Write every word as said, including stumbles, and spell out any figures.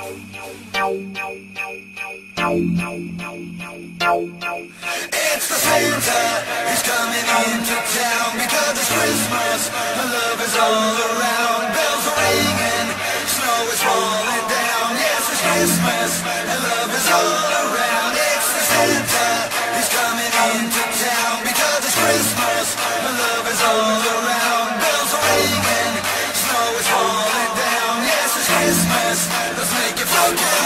It's the Santa, he's coming into town because it's Christmas, the love is all around. Bells are ringing, snow is falling down. Yes, it's Christmas, and love is all around. It's the Santa, he's coming into town because it's Christmas, the love is all around. Bells are ringing, snow is falling down. Yes, it's Christmas, let's make it funky.